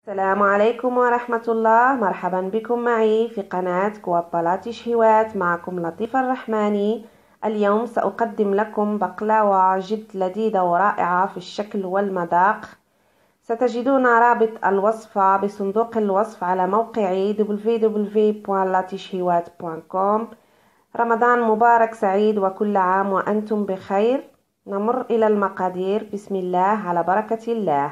السلام عليكم ورحمة الله. مرحبا بكم معي في قناة كوابالاتي شهوات. معكم لطيفة الرحماني. اليوم سأقدم لكم بقلاوة جد لذيذة ورائعة في الشكل والمذاق. ستجدون رابط الوصفة بصندوق الوصف على موقعي www.latishhiwat.com. رمضان مبارك سعيد وكل عام وأنتم بخير. نمر إلى المقادير. بسم الله على بركة الله.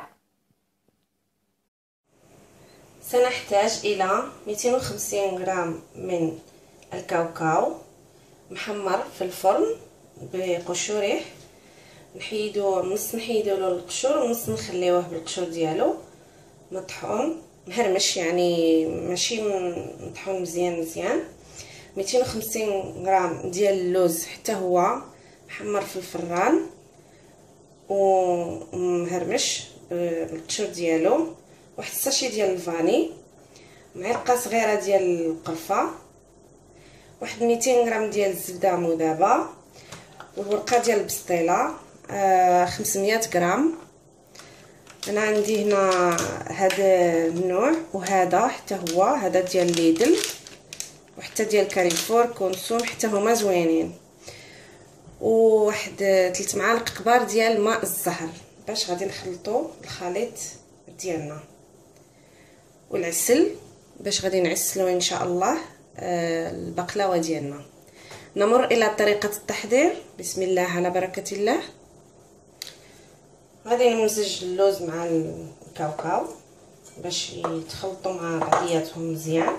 سنحتاج إلى 250 غرام من الكاوكاو محمر في الفرن بقشوره. نحيدو له القشور ونص نخليوه بالقشور ديالو مطحون مهرمش، يعني ماشي مطحون مزيان. 250 غرام ديال اللوز حتى هو محمر في الفران ومهرمش بالقشور ديالو. واحد الساشي ديال الفاني، معلقه صغيره ديال القرفه، واحد 200 غرام ديال الزبده مذابه، والورقه ديال البسطيله 500 غرام. انا عندي هنا هذا النوع وهذا حتى هو، هذا ديال ليدل وحتى ديال كاريفور كونسوم حتى هما زوينين. وواحد 3 معالق كبار ديال ماء الزهر باش غادي نخلطوا الخليط ديالنا، والعسل باش غادي نعسلو ان شاء الله البقلاوه ديالنا. نمر الى طريقه التحضير. بسم الله على بركه الله. غادي نمزج اللوز مع الكاوكاو باش يتخلطوا مع بعضياتهم مزيان.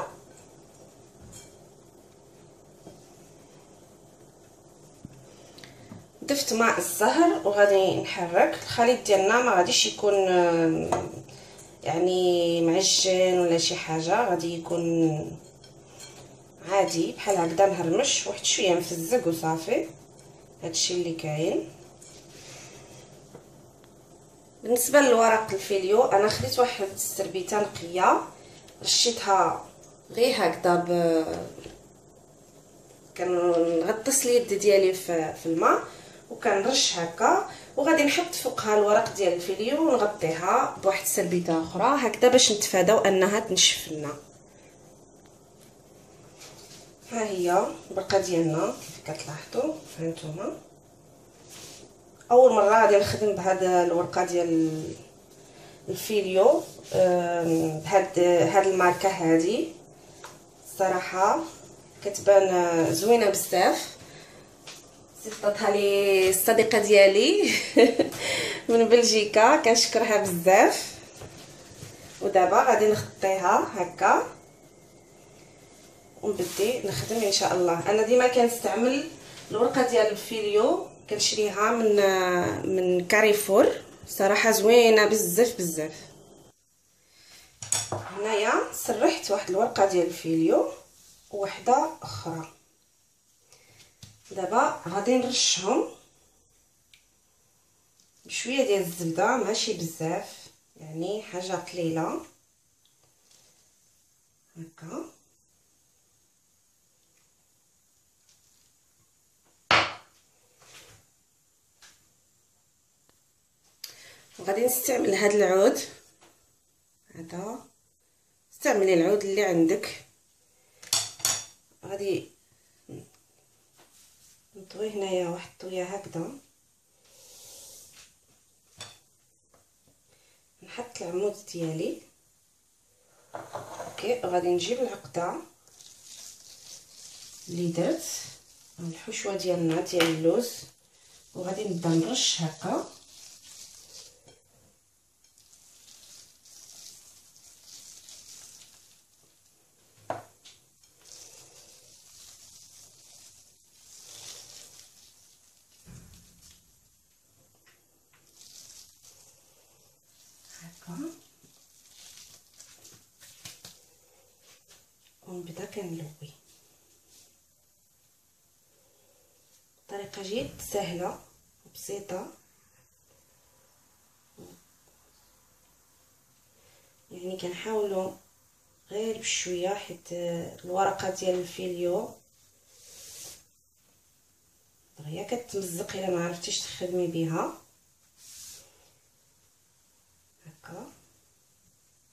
ضفت ماء الزهر وغادي نحرك الخليط ديالنا. ما غاديش يكون يعني معجن ولا شي حاجه، غادي يكون عادي بحال هكذا مهرمش، واحد شويه مفزق وصافي. هادشي اللي كاين. بالنسبه للورق الفيليو انا خديت واحد السربيته نقيه، رشيتها غير هكذا كنغطس اليد ديالي في الماء وكنرش هكا، وغادي نحط فوقها الورق ديال الفيليو ونغطيها بواحد السربيته اخرى هكذا باش نتفاداو انها تنشف لنا. ها هي البرقه ديالنا كيف كتلاحظوا هانتوما. اول مره غادي نخدم بهذا الورقه ديال الفيليو بهاد الماركه هذه. الصراحه كتبان زوينه بزاف. صيفطتها لي الصديقه ديالي من بلجيكا، كنشكرها بزاف. ودابا غادي نغطيها هكا ونبدي نخدم ان شاء الله. انا ديما كنستعمل الورقه ديال الفيليو، كنشريها من كاريفور، صراحه زوينه بزاف. هنايا سرحت واحد الورقه ديال الفيليو وواحده اخرى. دابا غادي نرشهم بشويه ديال الزبده، ماشي بزاف، يعني حاجه قليله هكا. وغادي نستعمل هذا العود هذا. استعملي العود اللي عندك. غادي نطوي هنايا واحد الطويه هكذا، نحط العمود ديالي اوكي. وغادي نجيب العقده اللي درت الحشوه ديالنا ديال اللوز، وغادي نبدا نرش هكا. ونبدا كنلوي. طريقه جد سهله وبسيطه، يعني كنحاولوا غير بشويه حيت الورقه ديال الفيليو دغيا كتمزق الا ما عرفتيش تخدمي بها هكا.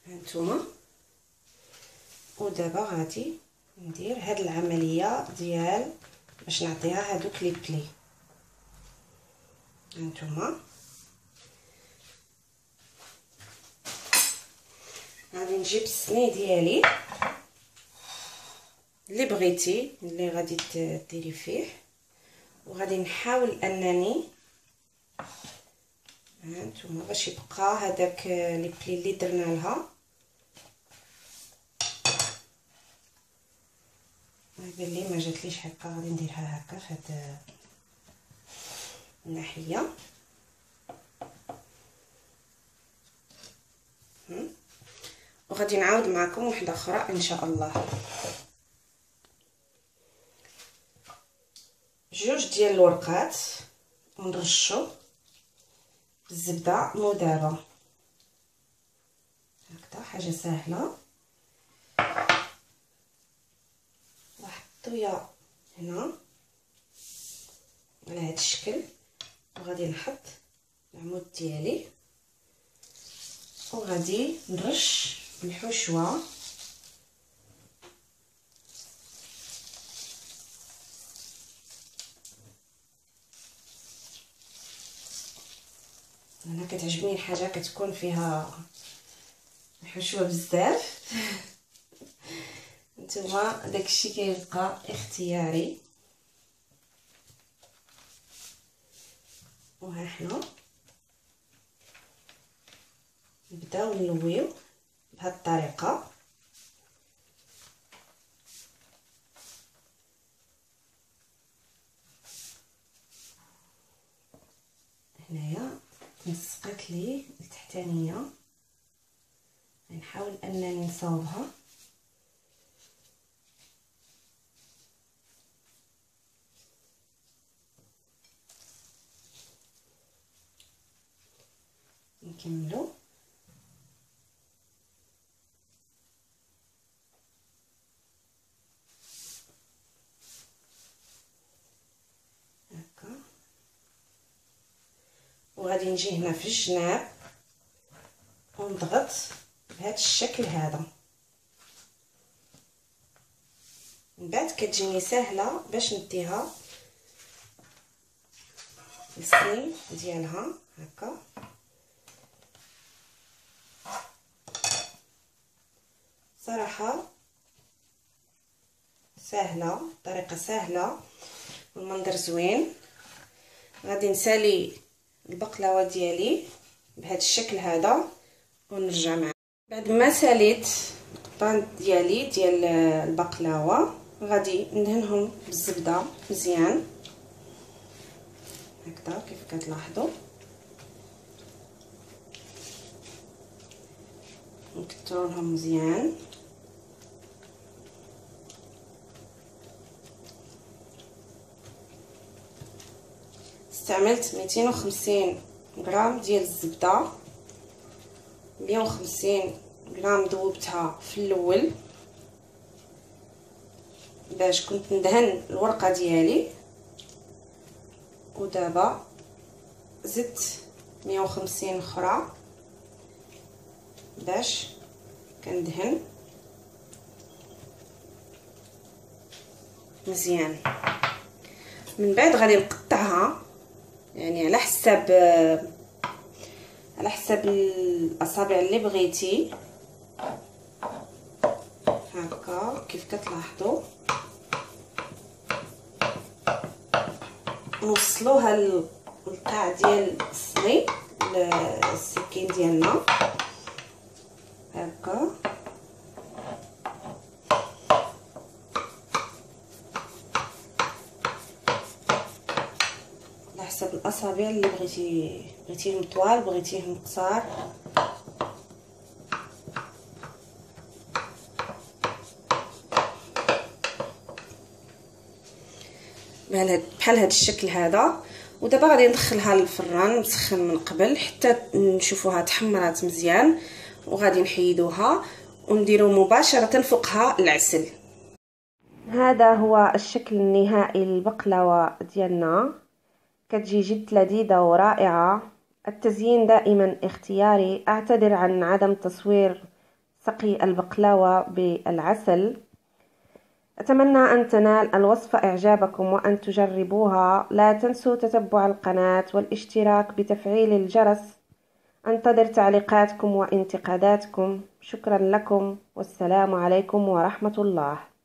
هانتوما. ودابا غادي ندير هاد العمليه ديال باش نعطيها هادوك لي بلي. هانتوما غادي نجيب الصني ديالي اللي بغيتي اللي غادي ديري فيه، وغادي نحاول انني هانتوما باش يبقى هذاك لي بلي اللي درنا لها. يبان لي ما جاتليش هكا، غادي نديرها هكا في هاد الناحيه. وغادي نعاود معكم وحده اخرى ان شاء الله. جوج ديال الورقات ونرشو بالزبده مذابه هكذا، حاجه سهله. وحطويا هنا على هذا الشكل، وغادي نحط العمود ديالي وغادي نرش الحشوه انا كتعجبني الحاجه كتكون فيها الحشوه بزاف. نتوما داكشي كيبقى اختياري. وها حنا نبداو نلويو بهاد الطريقه. هنايا لصقت لي التحتانيه، غنحاول انني نصاوبها. نكملو هكا، وغادي نجي هنا في الجناب ونضغط بهذا الشكل هذا. من بعد كتجيني سهله باش نديها الصني ديالها هكا. صراحه سهله، طريقه سهله والمنظر زوين. غادي نسالي البقلاوه ديالي بهذا الشكل هذا ونرجع معكم. بعد ما ساليت القطان ديالي ديال البقلاوه غادي ندهنهم بالزبده مزيان هكذا كيف كتلاحظوا. نكثروا مزيان. استعملت 250 غرام ديال الزبده، 150 غرام ذوبتها في الاول باش كنت ندهن الورقه ديالي، ودابا زدت 150 اخرى باش كندهن مزيان. من بعد غادي نقطعها يعني على حساب الاصابع اللي بغيتي هكا كيف كتلاحظوا. نوصلوها للقاع ديال الصني السكين ديالنا هكا. على حسب الاصابع اللي بغيتيهم طوال بغيتيهم قصار. بحال هذا الشكل هذا. ودابا غادي ندخلها للفران مسخن من قبل حتى نشوفوها تحمرات مزيان، وغادي نحيدوها ونديرو مباشره فوقها العسل. هذا هو الشكل النهائي للبقلاوه ديالنا، كتجي جد لذيذه ورائعه. التزيين دائما اختياري. اعتذر عن عدم تصوير سقي البقلاوة بالعسل. أتمنى أن تنال الوصفة إعجابكم وأن تجربوها. لا تنسوا تتبع القناة والاشتراك بتفعيل الجرس. أنتظر تعليقاتكم وانتقاداتكم. شكرا لكم والسلام عليكم ورحمة الله.